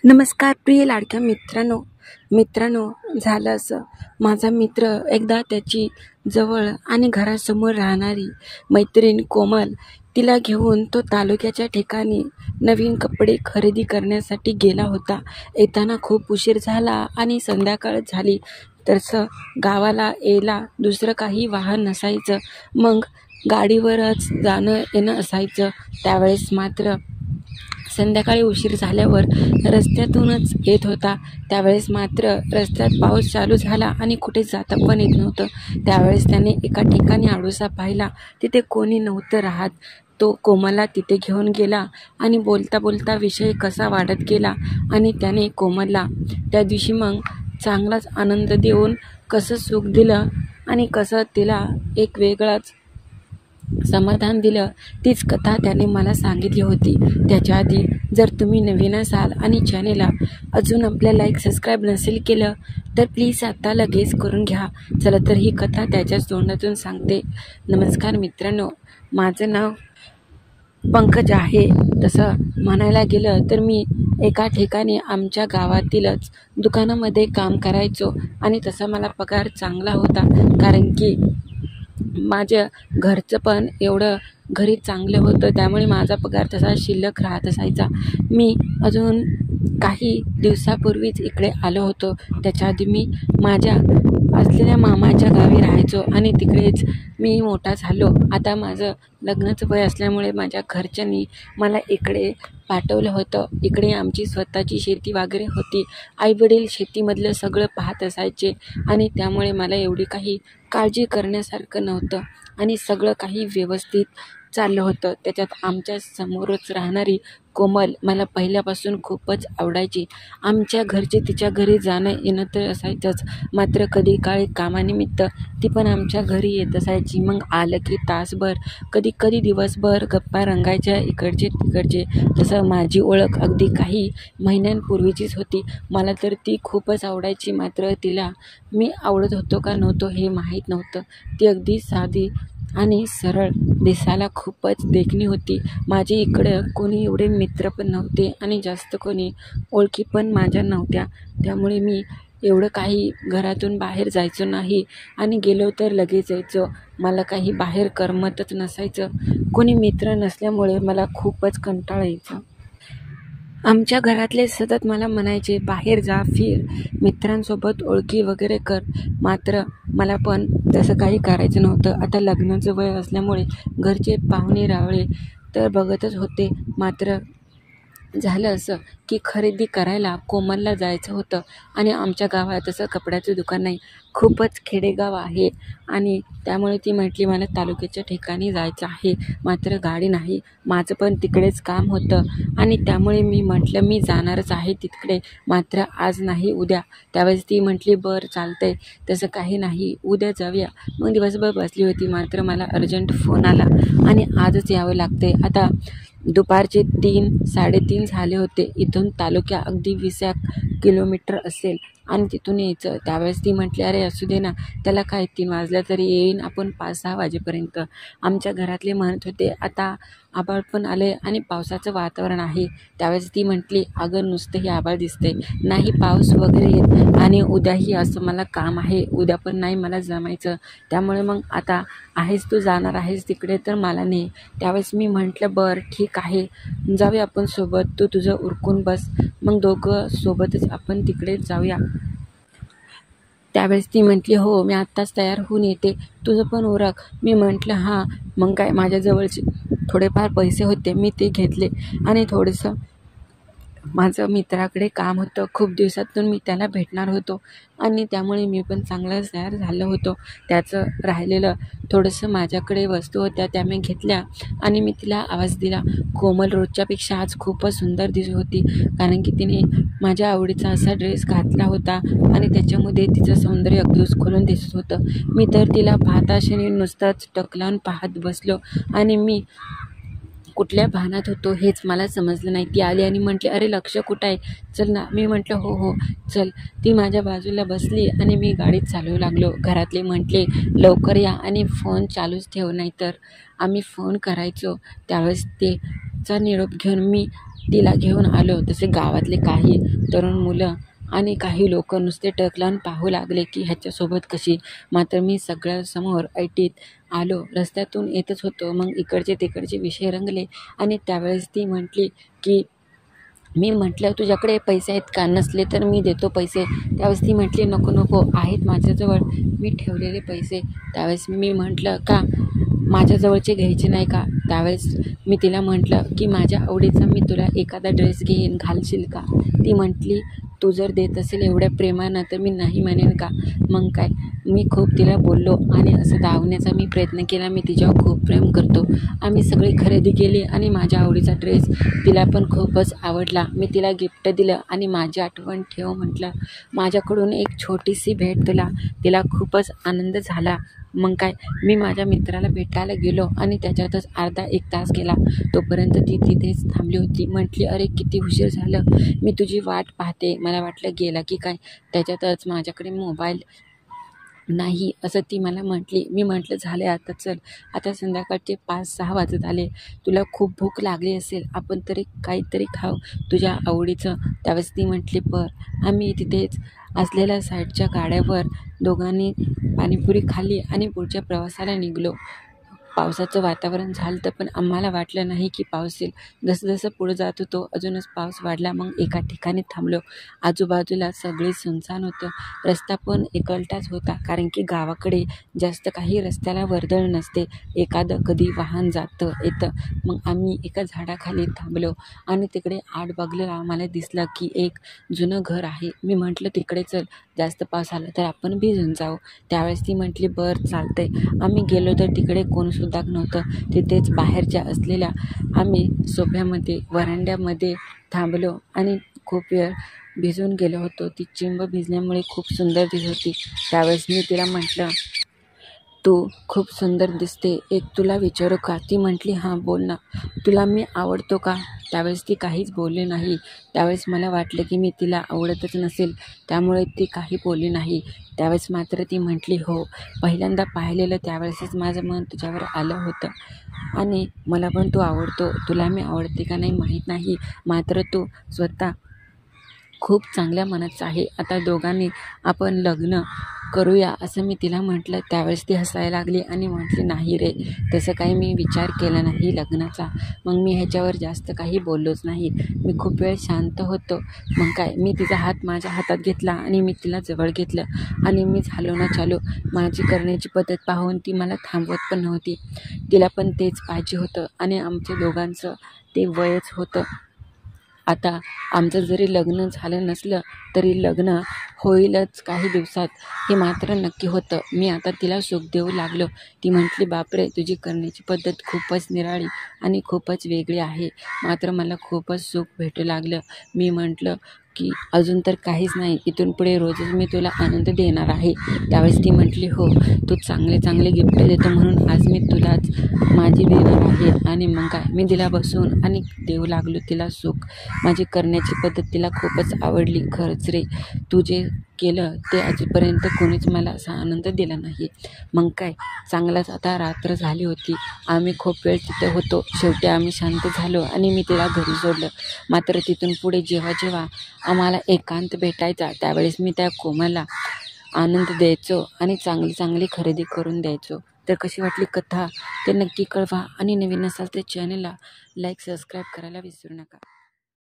नमस्कार प्रिय लाडक्या मित्रांनो झालं असं, माझा मित्र एकदा त्याची जवळ आणि घरासमोर राहणारी मैत्रीण कोमल तिला घेऊन तो तालुक्याच्या ठिकाणी नवीन कपडे खरेदी करण्यासाठी गेला होता. येताना खूप उशीर झाला आणि संध्याकाळ झाली. तसं गावाला यायला दुसरं काही वाहन नसायचं, मग गाडीवरच जाणं येणं असायचं. त्यावेळेस मात्र संध्याकाळी उशीर झाल्यावर रस्त्यातूनच येत होता. त्यावेळेस मात्र रस्त्यात पाऊस चालू झाला आणि कुठे जाता पण येत नव्हतं. त्यावेळेस त्याने एका ठिकाणी आडोसा पाहिला. तिथे कोणी नव्हतं राहत. तो कोमलला तिथे घेऊन गेला आणि बोलता बोलता विषय कसा वाढत गेला आणि त्याने कोमलला त्या दिवशी मग चांगलाच आनंद देऊन कसं सुख दिलं आणि कसं तिला एक वेगळाच समाधान दिलं, तीच कथा त्याने मला सांगितली होती. त्याच्या आधी जर तुम्ही नवीन असाल आणि चॅनेलला अजून आपल्या लाईक सबस्क्राईब नसेल केलं तर प्लीज आता लगेच करून घ्या. चला तर ही कथा त्याच्याच तोंडातून सांगते. नमस्कार मित्रांनो, माझं नाव पंकज आहे. तसं म्हणायला गेलं तर मी एका ठिकाणी आमच्या गावातीलच दुकानामध्ये काम करायचो आणि तसा मला पगार चांगला होता, कारण की माझ्या घरचं पण एवढं घरी चांगलं होतं, त्यामुळे माझा पगार तसा शिल्लक राहत असायचा. मी अजून काही दिवसापूर्वीच इकडे आलो होतो. त्याच्या आधी मी माझ्या असलेल्या मामाच्या गावी राहायचो आणि तिकडेच मी मोठा झालो. आता माझं लग्नाचं वय असल्यामुळे माझ्या घरच्यांनी मला इकडे पाठवलं होतं. इकडे आमची स्वतःची शेती वगैरे होती. आईवडील शेतीमधलं सगळं पाहत असायचे आणि त्यामुळे मला एवढी काही काळजी करण्यासारखं नव्हतं आणि सगळं काही व्यवस्थित चाललं होतं. त्याच्यात आमच्या समोरच राहणारी कोमल मला पहिल्यापासून खूपच आवडायची. आमच्या घरचे तिच्या घरी जाणं येणं तर असायचंच, मात्र कधी काळी कामानिमित्त ती पण आमच्या घरी येत असायची. मग आलं की तासभर, कधी कधी दिवसभर गप्पा रंगायच्या इकडचे तिकडचे. तसं माझी ओळख अगदी काही महिन्यांपूर्वीचीच होती. मला तर ती खूपच आवडायची, मात्र तिला मी आवडत होतो का नव्हतो हे माहीत नव्हतं. ती अगदी साधी आणि सरळ, दिसायला खूपच देखणी होती. माझे इकडं कोणी एवढे मित्र पण नव्हते आणि जास्त कोणी ओळखी पण माझ्या नव्हत्या. त्यामुळे मी एवढं काही घरातून बाहेर जायचो नाही आणि गेलो तर लगेच यायचो. मला काही बाहेर करमतच नसायचं. कोणी मित्र नसल्यामुळे मला खूपच कंटाळा यायचा. आमच्या घरातले सतत मला म्हणायचे, बाहेर जा, फिर, मित्रांसोबत ओळखी वगैरे कर. मात्र मला पण तसं काही करायचं नव्हतं. आता लग्नाचं वय असल्यामुळे घरचे पाहुणे रावळे तर बघतच होते. मात्र झालं असं की खरेदी करायला कोमलला जायचं होतं आणि आमच्या गावात तसं कपड्याचं दुकान नाही. खूपच खेडेगाव आहे आणि त्यामुळे ती म्हटली मला तालुक्याच्या ठिकाणी जायचं आहे, मात्र गाडी नाही. माझं पण तिकडेच काम होतं आणि त्यामुळे मी म्हटलं मी जाणारच आहे तिकडे, मात्र आज नाही उद्या. त्यावेळेस ती म्हटली बरं चालतंय, तसं काही नाही, उद्या जाऊया. मग दिवसभर बसली होती, मात्र मला अर्जंट फोन आला आणि आजच यावं लागते. आता दुपारचे 3-3:30 झाले होते. इथून तालुक्या अगदी 20 किलोमीटर असेल आणि तिथून यायचं. त्यावेळेस ती म्हटली अरे असू दे ना, त्याला काय 3 वाजल्या तरी येईन आपण 5-6 वाजेपर्यंत. आमच्या घरातले म्हणत होते आता आभाळ पण आले आणि पावसाचं वातावरण आहे. त्यावेळेस ती म्हटली अगं नुसतं हे आभाळ दिसतंय, नाही पाऊस वगैरे येत आणि उद्याही असं मला काम आहे, उद्या पण नाही मला जमायचं. त्यामुळे मग आता आहेस तू जाणार आहेस तिकडे तर मला नाही. त्यावेळेस मी म्हटलं बरं ठीक आहे, जाऊया आपण सोबत, तू तुझं उरकून बस, मग दोघं सोबतच आपण तिकडे जाऊया. त्यावेळेस ती म्हटली हो मी आत्ताच तयार होऊन येते, तुझं पण उरक. मी म्हटलं हां. मग काय, माझ्याजवळचे थोडेफार पैसे होते, मी ते घेतले आणि थोडंसं माझं मित्राकडे काम होतं. खूप दिवसातून मी त्याला भेटणार होतो आणि त्यामुळे मी पण चांगलाच तयार झालो होतो. त्याचं राहिलेलं थोडंसं माझ्याकडे वस्तू होत्या त्या मी घेतल्या आणि मी तिला आवाज दिला. कोमल रोजच्यापेक्षा आज खूपच सुंदर दिसत होती, कारण की तिने माझ्या आवडीचा असा ड्रेस घातला होता आणि त्याच्यामध्ये तिचं सौंदर्य अगदी उस्खलून दिसत होतं. मी तर तिला पाहताक्षणी नुसताच टक लावून पाहत बसलो आणि मी कुठल्या भानात होतो हेच मला समजलं नाही. ती आली आणि म्हटली अरे लक्ष कुठं आहे, चल ना. मी म्हटलं हो हो चल. ती माझ्या बाजूला बसली आणि मी गाडीत चालवू लागलो. घरातले म्हटले लवकर या आणि फोन चालूच ठेव, नाही तर आम्ही फोन करायचो. त्यावेळेस तेचा निरोप घेऊन मी तिला घेऊन आलो तसे गावातले काही तरुण मुलं आणि काही लोक नुसते टक लावून पाहू लागले की ह्याच्यासोबत कशी. मात्र मी सगळ्यासमोर ऐटीत आलो. रस्त्यातून येतच होतो. मग इकडचे तिकडचे विषय रंगले आणि त्यावेळेस ती म्हटली की मी म्हटलं तुझ्याकडे पैसे आहेत का, नसले तर मी देतो पैसे. त्यावेळेस ती म्हटली नको नको आहेत माझ्याजवळ मी ठेवलेले पैसे. त्यावेळेस मी म्हटलं का माझ्याजवळचे घ्यायचे नाही का. त्यावेळेस मी तिला म्हटलं की माझ्या आवडीचा मी तुला एखादा ड्रेस घेईन, घालशील का. ती म्हटली तू जर देत असेल एवढ्या प्रेमानं तर मी नाही म्हणेन का. मग काय मी खूप तिला बोललो आणि असं दावण्याचा मी प्रयत्न केला. मी तिच्यावर खूप प्रेम करतो. आम्ही सगळी खरेदी केली आणि माझ्या आवडीचा ड्रेस तिला पण खूपच आवडला. मी तिला गिफ्ट दिलं आणि माझी आठवण ठेव म्हटलं. माझ्याकडून एक छोटीशी भेट तुला. तिला खूपच आनंद झाला. मग काय मी माझ्या मित्राला भेटायला गेलो आणि त्याच्यातच अर्धा एक तास गेला. तोपर्यंत ती तिथेच थांबली होती. म्हटली अरे किती उशीर झालं, मी तुझी वाट पाहते. मला वाटलं गेला की काय. त्याच्यातच माझ्याकडे मोबाईल नाही असं ती मला म्हटली. मी म्हटलं झाले आता चल, आता संध्याकाळचे 5-6 वाजत आले. तुला खूप भूक लागली असेल, आपण तरी काहीतरी खाऊ तुझ्या आवडीचं. त्यावेळेस ती म्हटली आम्ही तिथेच असलेल्या साईडच्या गाड्यावर दोघांनी पाणीपुरी खाल्ली आणि पुढच्या प्रवासाला निघलो. पावसाचं वातावरण झालं होतं पण आम्हाला वाटलं नाही की पाऊस येईल. जसं पुढे जात होतो अजूनच पाऊस वाढला. मग एका ठिकाणी थांबलो. आजूबाजूला सगळी सुनसान होतं. रस्ता पण एकलटाच होता कारण की गावाकडे जास्त काही रस्त्याला वर्दळ नसते. एखादं कधी वाहन जातं येतं. मग आम्ही एका झाडाखाली थांबलो आणि तिकडे आड बघलेला आम्हाला दिसलं की एक जुनं घर आहे. मी म्हटलं तिकडे चल, जास्त पाऊस आला तर आपण भिजून जाऊ. त्यावेळेस ती म्हटली बरं चालतंय. आम्ही गेलो तर तिकडे कोणीसुद्धा नव्हतं. तिथेच बाहेरच्या असलेल्या आम्ही सोफ्यामध्ये वरांड्यामध्ये थांबलो आणि खूप वेळ भिजून गेलो होतो. ती चिंब भिजल्यामुळे खूप सुंदर दिसत होती. त्यावेळेस मी तिला म्हटलं तू खूप सुंदर दिसते, एक तुला विचारू का. ती म्हटली हां बोल ना, तुला मी आवडतो का. त्यावेळेस ती काहीच बोलली नाही. त्यावेळेस मला वाटलं की मी तिला आवडतच नसेल, त्यामुळे ती काही बोलली नाही. त्यावेळेस मात्र ती म्हटली हो, पहिल्यांदा पाहिलेलं त्यावेळेसच माझं मन तुझ्यावर आलं होतं आणि मला पण तू आवडतो. तुला मी आवडते का नाही माहीत नाही, मात्र तू स्वतः खूप चांगल्या मनाचं आहे. आता दोघांनी आपण लग्न करूया असं मी तिला म्हटलं. त्यावेळेस ती हसायला लागली आणि म्हटली नाही रे, तसं काही मी विचार केला नाही लग्नाचा. मग मी ह्याच्यावर जास्त काही बोललोच नाही. मी खूप वेळ शांत होतो. मग काय मी तिचा हात माझ्या हातात घेतला आणि मी तिला जवळ घेतलं आणि मी झालो ना चालू. माझी करण्याची पद्धत पाहून ती मला थांबवत पण नव्हती. तिला पण तेच पाहिजे होतं आणि आमच्या दोघांचं ते वयच होतं. आता आमचं जरी लग्न झालं नसलं तरी लग्न होईलच काही दिवसात, हे मात्र नक्की होतं. मी आता तिला सुख देऊ लागलो. ती म्हटली बापरे, तुझी करण्याची पद्धत खूपच निराळी आणि खूपच वेगळी आहे. मात्र मला खूपच सुख भेटू लागलं. मी म्हटलं की अजून तर काहीच नाही, इथून पुढे रोजच मी तुला आनंद देणार आहे. त्यावेळेस ती म्हटली हो, तू चांगले चांगले गिफ्ट देतो म्हणून आज मी तुलाच माझी देणार आहे. आणि मग काय मी तिला बसून आणि देऊ लागलो तिला सुख. माझी करण्याची पद्धत तिला खूपच आवडली. खरंच रे, तू जे केलं ते आजपर्यंत कोणीच मला असा आनंद दिला नाही. मग काय चांगलाच आता रात्र झाली होती. आम्ही खूप वेळ तिथे होतो. शेवटी आम्ही शांत झालो आणि मी तिला घरी सोडलं. मात्र तिथून पुढे जेव्हा जेव्हा आम्हाला एकांत भेटायचा त्यावेळेस मी त्या कोमलला आनंद द्यायचो आणि चांगली चांगली खरेदी करून द्यायचो. तर कशी वाटली कथा ते नक्की कळवा आणि नवीन असाल तर चॅनलला लाईक सबस्क्राईब करायला विसरू नका.